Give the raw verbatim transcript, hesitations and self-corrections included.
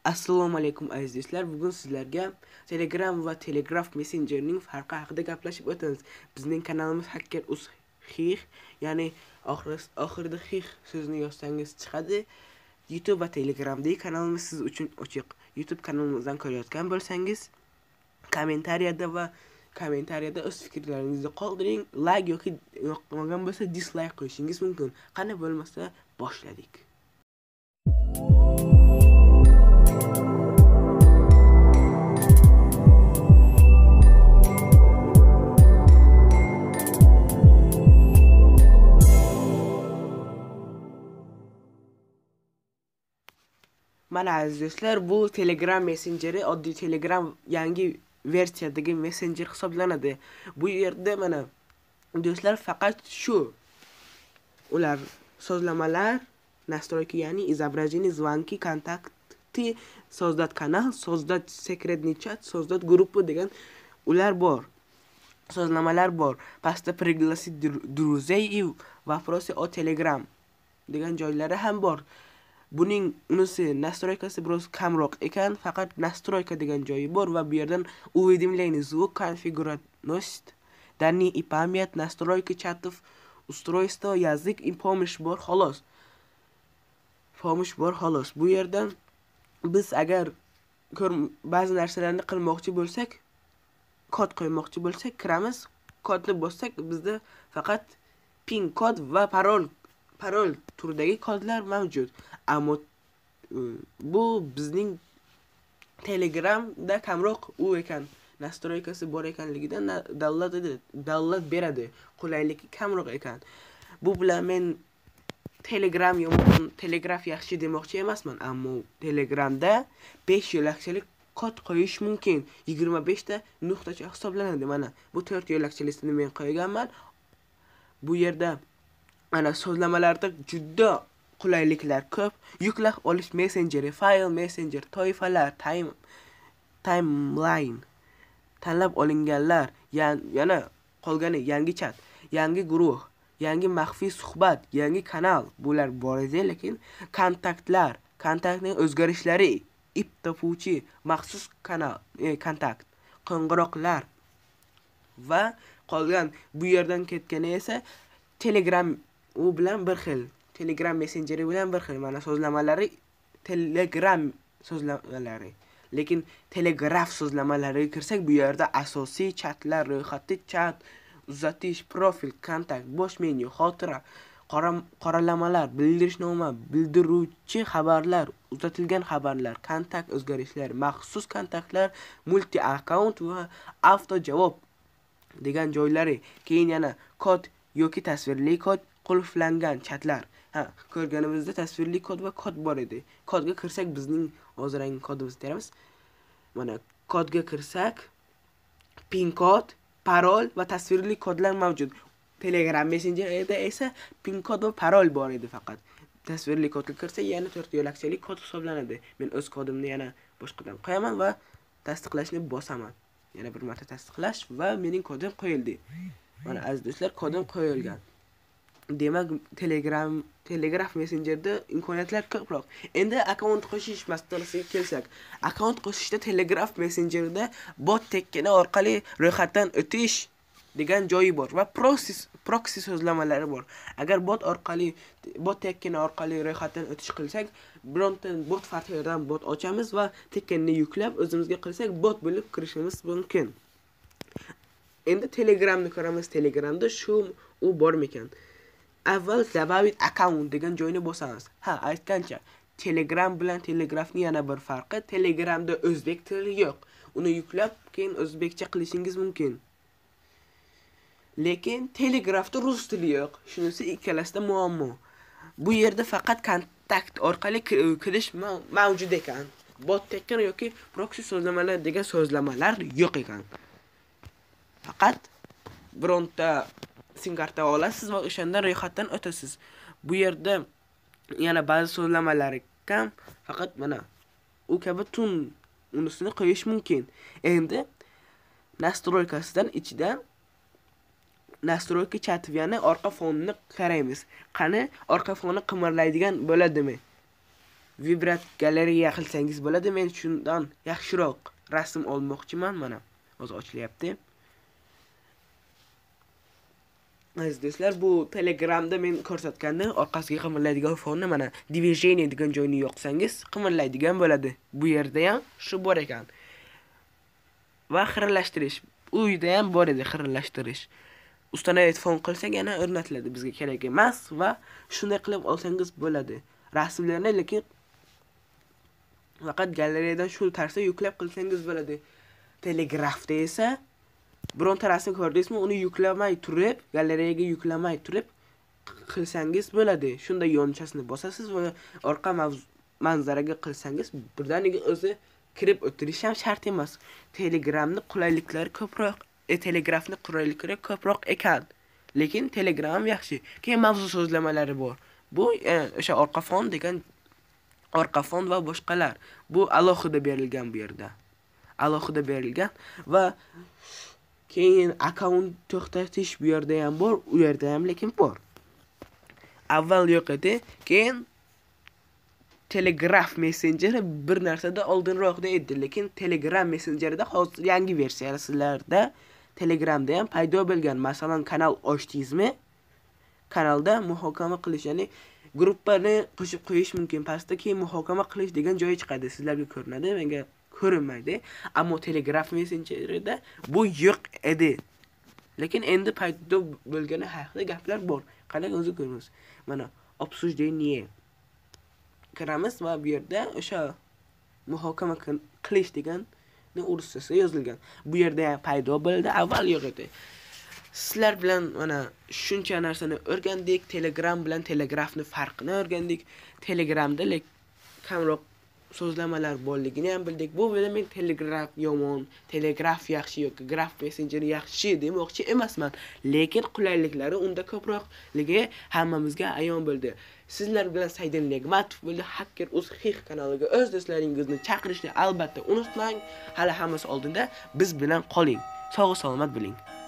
Assalomu alaykum aziz do'stlar. Bugun sizlarga Telegram va Telegraph Messengerning farqi haqida gaplashib o'tamiz. Bizning kanalimiz Hacker uz xix, ya'ni oxirida xix so'zini yozsangiz chiqadi. YouTube va Telegramdagi kanalimiz siz uchun ochiq. YouTube kanalimizdan ko'rayotgan bo'lsangiz, kommentariyada va kommentariyada o'z fikrlaringizni qoldiring. Like yoki yoqmagan bo'lsa dislike qo'yishingiz mumkin. Qani bo'lmasa boshladik. Mana aziz do'stlar, bu Telegram Messengeri oddiy Telegram yangi versiyadagi messenger hisoblanadi. Bu yerda mana do'stlar faqat shu ular sozlamalar, настройки, ya'ni изображение, звонки, kontakti, создать kanal, создать секретный чат, создать группу degan ular bor. Sozlamalar bor. Pastda пригласить друзей и вопросы о Telegram degan joylari ham bor. Buning unisi настройкасы biroz kamroq ekan, faqat настройка degan joyi bor va bu yerdan уведомление, звук, конфигурированность, данные и память, настройки чатов, устройство, язык и помощь bor, xolos. Помощь bor, xolos. Bu yerdan biz agar ba'zi narsalarni qilmoqchi bo'lsak, kod qo'ymoqchi bo'lsak, kiramiz, kodni bossak, bizda faqat pin kod va parol parol turidagi kodlar mavjud. Ammo bu bizning Telegramda kamroq u ekan, настройкасы bor ekanligidan davlat davlat beradi, qulayligi kamroq ekan. Bu bilan men Telegram yomon, Telegraph yaxshi demoqchi emasman, ammo Telegramda besh yo'lakchalik kod qo'yish mumkin. yigirma besh ta nuqtacha hisoblanadi. Mana bu to'rt yo'lakchalisini men qo'yganman. Bu yerda mana so'zlamalarda juda qulayliklar ko'p. Yuklab olish messengeri, fayl messenger, toifalar, time timeline, tanlab olinganlar, yana qolgani yangi chat, yangi guruh, yangi maxfiy suhbat, yangi kanal bular bor edi, lekin kontaktlar, kontaktning o'zgarishlari, ip topuvchi, maxsus kanal, e, kontakt, qo'ng'iroqlar va qolgan bu yerdan ketgani esa Telegram u bilan bir xil. Telegram messengeri bilan bir xil. Mana so'zlamalari Telegram so'zlamalari. Lekin Telegraph so'zlamalariga kirsak, bu yerda asosiy chatlar, ro'yxatli chat, uzatish, profil, kontakt, bosh menyu, xotira, qoralamalar, bildirishnoma, bildiruvchi xabarlar, uzatilgan xabarlar, kontakt o'zgarishlari, maxsus kontaktlar, multi akkaunt va avto javob degan joylari. Keyin yana kod yoki tasvirli kod, qulflangan chatlar. Ha, ko'rganimizda tasvirli kod va kod bor edi. Kodga kirsak bizning hozirgi kodimizni teramiz. Mana kodga kirsak, pin kod, parol va tasvirli kodlar mavjud. Telegram Messengerda esa pin kod va parol bor edi faqat. Tasvirli kodga kirsa yana to'rt yo'lakchalik kod hisoblanadi. Men o'z kodimni yana boshqadan qo'yaman va tasdiqlashni bosaman. Yana bir marta tasdiqlash va mening kodim qo'yildi. Mana aziz do'stlar, kodim qo'yilgan. Demak, Telegram Telegraph Messengerda imkoniyatlar ko'proq. Endi akkaunt qo'shish masalasiga kelsak, akkaunt qo'shishda Telegraph Messengerda bot tekkini orqali ro'yxatdan o'tish degan joyi bor va proxy proxy so'zlamalari bor. Agar bot orqali bot tekkini orqali ro'yxatdan o'tish qilsak, bironta bot fathiydan bot ochamiz va tekkinni yuklab o'zimizga qilsak, bot bo'lib kirishimiz mumkin. Endi Telegramni ko'ramiz. Telegramda shu u bormikan? Avval добавить account degan joyni bosamiz. Ha, aytgancha, Telegram bilan Telegraphning yana bir farqi, Telegramda o'zbek tili yo'q. Uni yuklab keyin o'zbekcha qilishingiz mumkin. Lekin Telegraphda rus tili yo'q. Shunisi ikkalasida muammo. Bu yerda faqat kontakt orqali kirish mavjud ekan. Bot tekkan yoki proxy so'zlamalar degan so'zlamalar yo'q ekan. Faqat bironta sim karta olasiz va o'shandan ro'yxatdan o'tasiz. Bu yerda yana ba'zi so'zlamalar kam, faqat mana u kabi tun unisini qo'yish mumkin. Endi настройкасidan ichidan настройки chatviyani orqa fonini qaraymiz. Qani orqa foni qimirlaydigan bo'ladimi? vibrat galereya qilsangiz bo'ladi. Men shundan yaxshiroq rasm olmoqchiman. Mana hozir ochilyapti. Aziz do'stlar, bu Telegramda men ko'rsatganda orqasiga qimirlaydigan fonni mana движение degan joyni yoqsangiz qimirlaydigan bo'ladi. Bu yerda ham shu bor ekan. Va xiralashtirish. U yerda ham bor edi xiralashtirish. Установить fon qilsak yana o'rnatiladi, bizga kerak emas va shunday qilib olsangiz bo'ladi. Rasmlarni lekin faqat galereyadan shu tarzda yuklab qilsangiz bo'ladi. Telegrafda esa bironta rasm ko'rdingizmi, uni yuklamay turib, galereyaga yuklamay turib qilsangiz bo'ladi. Shunda yonchasini bosasiz va orqa manzaraga qilsangiz birdaniga o'zi kirib o'tirish ham shart emas. Telegramning qulayliklari ko'proq, e telegrafning qulayliklari ko'proq ekan. Lekin Telegram yaxshi. Keyin mavzu so'zlamalari bor. Bu o'sha orqa fon degan orqa fon va boshqalar. Bu alohida berilgan bu yerda. Alohida berilgan va keyin akkaunt to'xtatish bu yerda ham bor, u yerda ham lekin bor. Avval yo'q edi, keyin Telegraf Messenger'i bir narsada oldinroqda edi, lekin Telegram Messenger'ida hozir yangi versiyalarda Telegramda ham paydo bo'lgan. Masalan, kanal ochdingizmi? Kanalda muhokama qilish, ya'ni gruppani qo'shib qo'yish mumkin. Pastda keyin muhokama qilish degan joyi chiqadi. Sizlarga ko'rinadi, menga ko'rinmaydi. Ammo Telegraf Messenger'ida bu yo'q edi. Lekin endi paydo bo'lgani haqida gaplar bor. Qarang, o'zi ko'ramiz. Mana obsujeniye kiramiz va bu yerda o'sha muhokama qilish degan o'rischa yozilgan. Bu yerda paydo bo'ldi, avval yo'q edi. Sizlar bilan mana shuncha narsani o'rgandik. Telegram bilan Telegrafning farqini o'rgandik. Telegramda lek kamroq so'zlamalar borligini ham bildik. Bu bilan men Telegraf yomon, Telegraf yaxshi yoki Graf Messenger yaxshi demoqchi emasman. Lekin qulayliklari unda ko'proqligi hammamizga ayon bo'ldi. Sizlar bilan Saidin Negmatov bo'ldi. Hacker uz Xix kanaliga o'z do'stlaringizni chaqirishni albatta unutmang. Hali hammasi oldinda biz bilan qoling. Sog' salomat bo'ling.